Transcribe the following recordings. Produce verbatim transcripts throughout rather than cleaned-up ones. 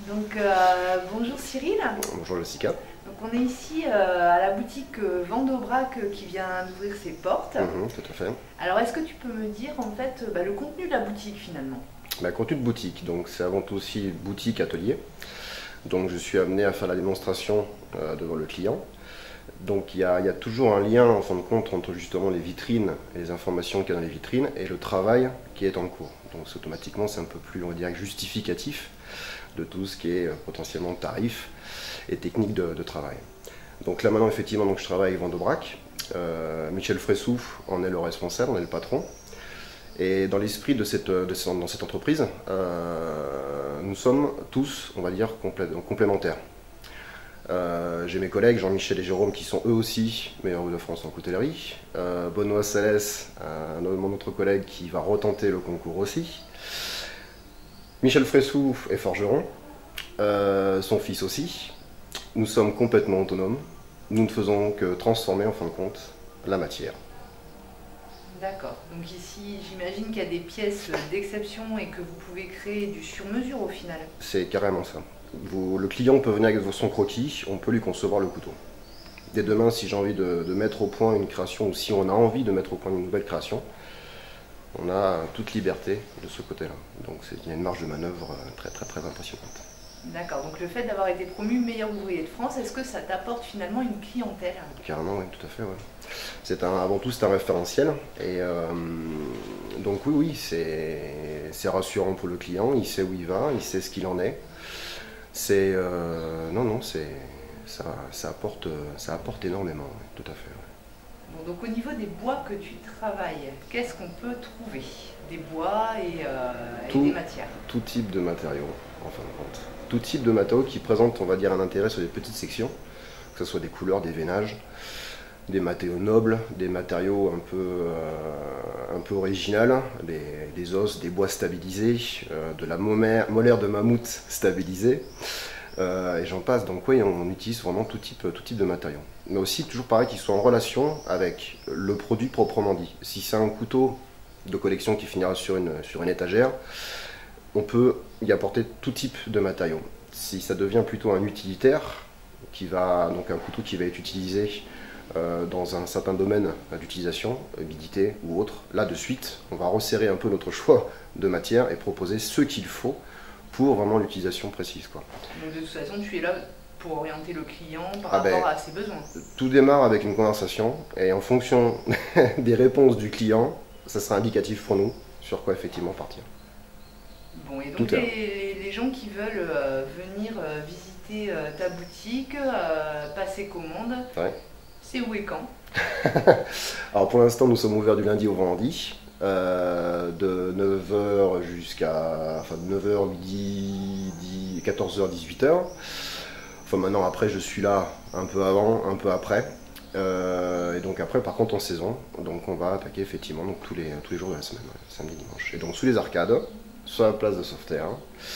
Donc euh, bonjour Cyril. Bonjour Jessica. Donc on est ici euh, à la boutique euh, Vendaubrac euh, qui vient d'ouvrir ses portes. Mmh, tout à fait. Alors est-ce que tu peux me dire en fait euh, bah, le contenu de la boutique finalement? Bah, contenu de boutique, donc c'est avant tout aussi boutique atelier. Donc je suis amené à faire la démonstration euh, devant le client. Donc il y, a, il y a toujours un lien en fin de compte entre justement les vitrines et les informations qu'il y a dans les vitrines et le travail qui est en cours. Donc automatiquement c'est un peu plus, on dirait, justificatif de tout ce qui est euh, potentiellement tarif et technique de, de travail. Donc là maintenant effectivement donc, je travaille avec Vendaubrac. Euh, Michel Fressouf en est le responsable, on est le patron. Et dans l'esprit de cette, de cette, dans cette entreprise, euh, nous sommes tous, on va dire, complé complémentaires. Euh, J'ai mes collègues Jean-Michel et Jérôme qui sont eux aussi meilleurs de France en coutellerie. Euh, Benoît Salès, un autre, mon autre collègue qui va retenter le concours aussi. Michel Fressouf est forgeron, euh, son fils aussi. Nous sommes complètement autonomes. Nous ne faisons que transformer en fin de compte la matière. D'accord. Donc ici, j'imagine qu'il y a des pièces d'exception et que vous pouvez créer du sur-mesure au final. C'est carrément ça. Vous, le client peut venir avec son croquis, on peut lui concevoir le couteau. Dès demain, si j'ai envie de, de mettre au point une création, ou si on a envie de mettre au point une nouvelle création, on a toute liberté de ce côté-là. Donc il y a une marge de manœuvre très très très impressionnante. D'accord, donc le fait d'avoir été promu meilleur ouvrier de France, est-ce que ça t'apporte finalement une clientèle? Carrément, oui, tout à fait. Ouais. C'est un, avant tout, c'est un référentiel. Et euh, donc oui, oui, c'est rassurant pour le client, il sait où il va, il sait ce qu'il en est. C'est euh, non, non, c'est ça, ça apporte, ça apporte énormément, oui, tout à fait. Ouais. Bon, donc au niveau des bois que tu travailles, qu'est-ce qu'on peut trouver? Des bois et, euh, tout, et des matières? Tout type de matériaux, en fin de compte. Tout type de matériaux qui présentent, on va dire, un intérêt sur des petites sections, que ce soit des couleurs, des veinages, des matériaux nobles, des matériaux un peu, euh, un peu originaux, des, des os, des bois stabilisés, euh, de la molaire, molaire de mammouth stabilisée, euh, et j'en passe. Donc oui, on utilise vraiment tout type, tout type de matériaux. Mais aussi, toujours pareil, qu'ils soient en relation avec le produit proprement dit. Si c'est un couteau de collection qui finira sur une, sur une étagère, on peut y apporter tout type de matériaux. Si ça devient plutôt un utilitaire, qui va, donc un couteau qui va être utilisé euh, dans un certain domaine d'utilisation, humidité ou autre, là de suite, on va resserrer un peu notre choix de matière et proposer ce qu'il faut pour vraiment l'utilisation précise, quoi. Donc de toute façon, tu es là pour orienter le client par ah rapport ben, à ses besoins. Tout démarre avec une conversation et en fonction des réponses du client, ça sera indicatif pour nous sur quoi effectivement partir. Bon, et donc les, les gens qui veulent euh, venir euh, visiter euh, ta boutique, euh, passer commande, ouais. C'est où et quand? Alors pour l'instant, nous sommes ouverts du lundi au vendredi, euh, de neuf heures jusqu'à enfin, neuf heures, midi, quatorze heures, dix-huit heures. Enfin maintenant, après, je suis là un peu avant, un peu après. Euh, et donc après, par contre, en saison, donc on va attaquer effectivement donc, tous, les, tous les jours de la semaine, ouais, samedi, dimanche. Et donc sous les arcades, sur la place de Sauveterre,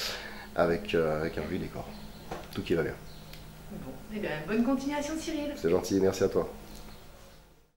avec, euh, avec un joli décor. Tout qui va bien. Bon, eh bien, bonne continuation Cyril. C'est gentil, merci à toi.